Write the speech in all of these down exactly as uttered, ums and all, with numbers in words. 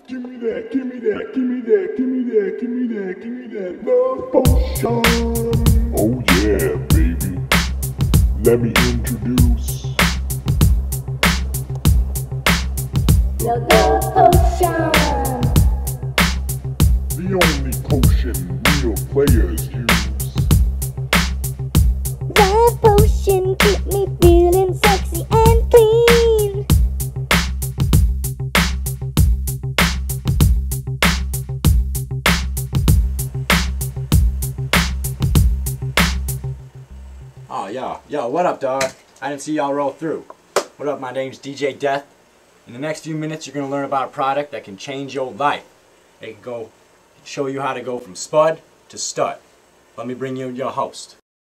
Give me that, give me that, give me that, give me that, give me that, give me that love potion. Oh yeah, baby. Let me introduce the love potion. The only potion real players use. Love potion keep me feeling sexy and clean. Oh, yo, yo, what up, dog? I didn't see y'all roll through. What up, my name's D J Death. In the next few minutes, you're gonna learn about a product that can change your life. It can go, show you how to go from spud to stud. Let me bring you your host.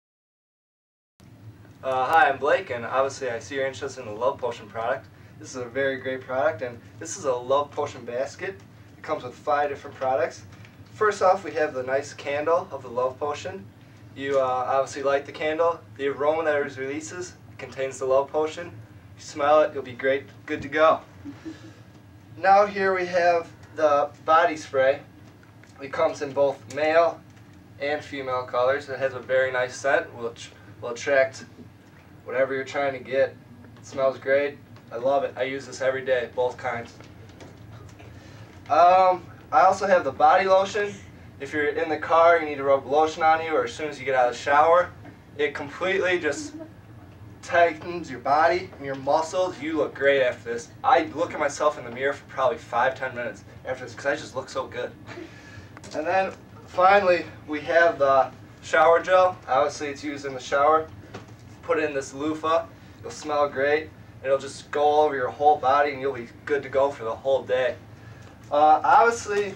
Uh, hi, I'm Blake, and obviously I see you're interested in the Love Potion product. This is a very great product, and this is a Love Potion basket. It comes with five different products. First off, we have the nice candle of the Love Potion. You uh, obviously light the candle. The aroma that it releases contains the Love Potion. You smell it, you'll be great, good to go. Now here we have the body spray. It comes in both male and female colors. It has a very nice scent. Will will attract whatever you're trying to get. It smells great. I love it. I use this every day, both kinds. Um, I also have the body lotion. If you're in the car, you need to rub lotion on you, or as soon as you get out of the shower, it completely just tightens your body and your muscles. You look great after this. I look at myself in the mirror for probably five, ten minutes after this because I just look so good. And then finally, we have the shower gel. Obviously, it's used in the shower. Put it in this loofah. You'll smell great. It'll just go all over your whole body, and you'll be good to go for the whole day. Uh, obviously,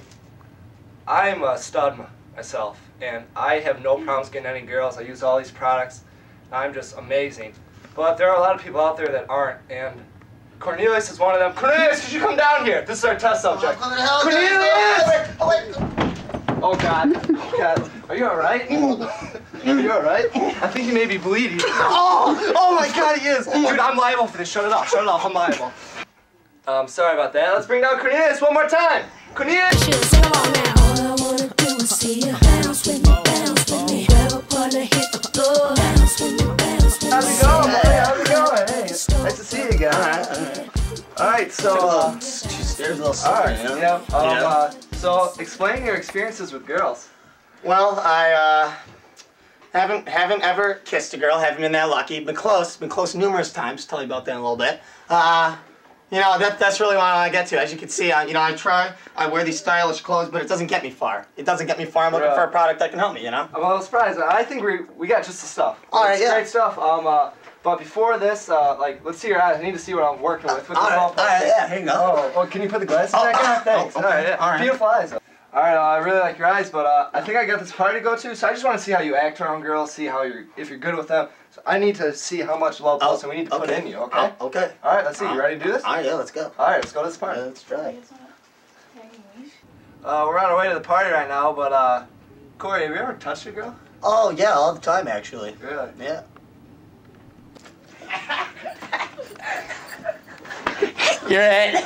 I'm a stud myself, and I have no problems getting any girls. I use all these products. I'm just amazing. But there are a lot of people out there that aren't, and Cornelius is one of them. Cornelius, you should come down here. This is our test subject. Oh, Cornelius! oh, wait. Oh, God. Oh, God. Are you all right? Are you all right? I think he may be bleeding. Oh, oh my God, he is. Dude, I'm liable for this. Shut it off. Shut it off. I'm liable. Um, sorry about that. Let's bring down Cornelius one more time. Cornelius! Sing along now. All I wanna do is see you bounce with me, bounce with me. Grab a partner, hit the floor. Bounce with me, bounce with me. How's it going? Hey, how's it going? Hey, nice to see you again. All right, all right. All right, so, uh, There's a little all right, something, yeah. Um, Yeah. uh, so, explain your experiences with girls. Well, I uh, haven't haven't ever kissed a girl. Haven't been that lucky. Been close. Been close numerous times. Tell you about that in a little bit. Uh, you know that that's really what I want to get to. As you can see, uh, you know I try. I wear these stylish clothes, but it doesn't get me far. It doesn't get me far. I'm looking Right. for a product that can help me. You know. I'm a little surprised. I think we we got just the stuff. All right, It's yeah. Great stuff. Um, uh, but before this, uh, like, let's see your eyes. I need to see what I'm working with. with All this right, all all right, yeah, here you go. Oh, oh, can you put the glasses Oh, back on? oh, Thanks. oh, All right, okay, yeah. all right. Beautiful eyes. All right, uh, I really like your eyes, but uh, I think I got this party to go to, so I just want to see how you act around girls, see how you're, if you're good with them. So I need to see how much love Oh, potion we need to put okay. in you, okay? Oh, okay. All right, let's see. You ready to do this? All right, yeah, let's go. All right, let's go to this party. Yeah, let's try. Uh, we're on our way to the party right now, but uh, Corey, have you ever touched a girl? Oh yeah, all the time actually. Really? Yeah. You're it.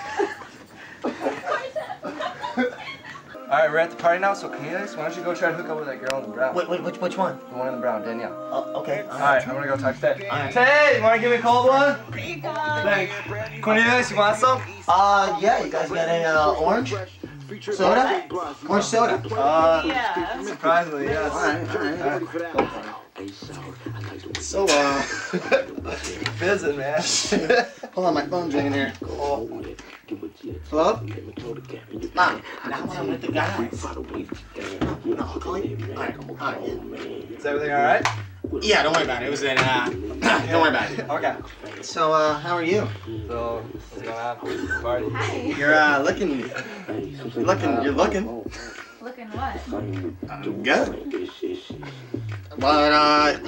All right, we're at the party now, so Cornelius, why don't you go try to hook up with that girl in the brown? Wait, wait, which which one? The one in the brown, Danielle. Oh, okay. All right, I'm gonna go talk to Tay. All right. Tay, you wanna give me a cold one? Thanks. Cornelius, you want some? Uh, yeah, you guys got a uh, orange soda? Orange soda. Uh, Yeah. surprisingly, yes. All right, all right. All right. So, uh, Fizzing, man. hold on, my phone's ringing here. Hello? Mom, now I'm with the guys. No, I'll call you. All right, all right. Is everything all right? Yeah, don't worry about it. It was in, uh, don't worry about it. Okay. So, uh, how are you? So, what's going on? Party. Hi. You're, uh, looking, you're looking, you're looking. Looking what? I'm good. But, uh,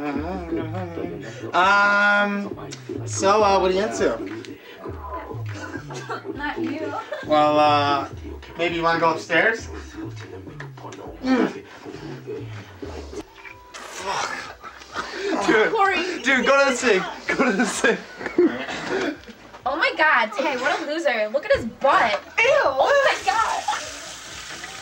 I, um, so, uh, what are you into? Not you. Well, uh, maybe you want to go upstairs? Mm. Dude, Corey. dude, go to the sink. Go to the sink. Oh my God, Tay, what a loser. Look at his butt. Ew!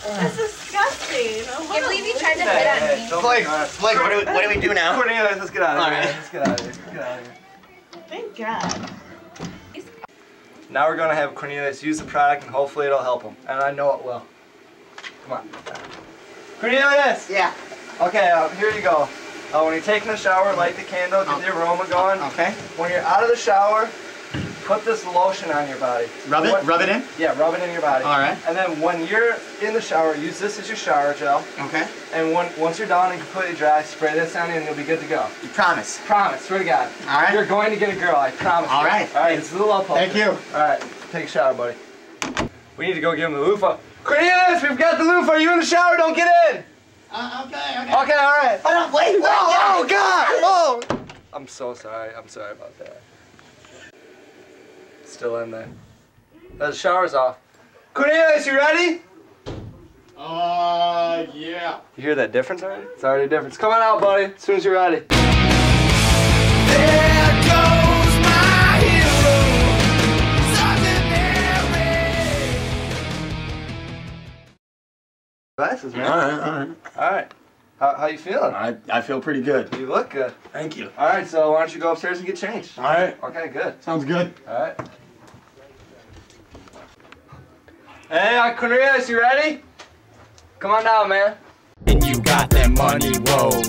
That's disgusting. I can't believe you tried to Hey, hit on hey, me. don't Blake, be honest. Blake, what do we, what do we do now? Cornelius, let's get out of All here. right. Let's get out of here. Let's get out of here. Thank God. Now we're gonna have Cornelius use the product and hopefully it'll help him. And I know it will. Come on. Cornelius! Yeah. Okay, uh, here you go. Uh, when you're taking a shower, light the candle, get the aroma going. Okay. When you're out of the shower, put this lotion on your body. Rub it? When- Rub it in? Yeah, rub it in your body. All right. And then when you're in the shower, use this as your shower gel. Okay. And when, once you're done and completely dry, spray this on you and you'll be good to go. You promise? Promise, swear to God. All right. You're going to get a girl, I promise. All you. right. All right, this is a love potion. Thank you. All right, take a shower, buddy. We need to go give him the loofah. Cornelius, we've got the loofah. Are you in the shower? Don't get in. Uh, okay, okay. Okay, all right. Oh, no, wait, wait. Oh, oh, God. Oh. I'm so sorry. I'm sorry about that. Still in there. The shower's off. Cornelius, you ready? Uh, yeah. You hear that difference already? It's already a difference. Come on out, buddy, as soon as you're ready. There goes my hero, Glasses, man. All right, all right. All right. How, how you feeling? I, I feel pretty good. You look good. Thank you. All right, so why don't you go upstairs and get changed? All right. Okay, good. Sounds good. All right. Hey, uh, Cornelius, you ready? Come on down, man. And you got that money woes.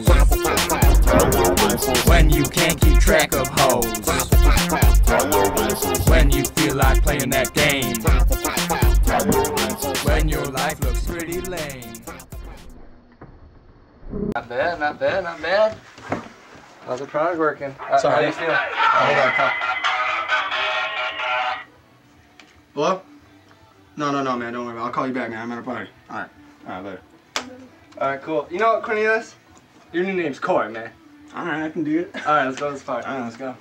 When you can't keep track of hoes. When you feel like playing that game. When your life looks pretty lame. Not bad, not bad, not bad. How's the product working? Uh, Sorry. How do you feel? Hold on. Hello? No, no, no, man. Don't worry about it. I'll call you back, man. I'm at a party. All right. All right, later. All right, cool. You know what, Cornelius? Your new name's Corey, man. All right, I can do it. All right, let's go to this party. All right, let's go.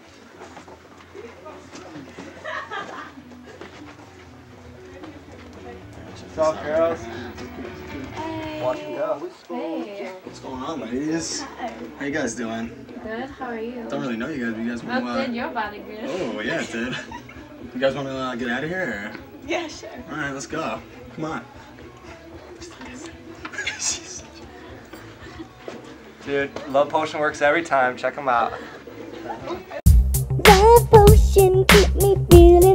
What's up, girls? Watch it go. Hey. What's going on, ladies? How you guys doing? Good, how are you? Don't really know you guys. but You guys want to? Well, Uh... did your body good? Oh, yeah, it did. You guys want to uh, get out of here? Or... Yeah, sure. All right, let's go. Come on. Dude, Love Potion works every time. Check them out. Love potion keep me feeling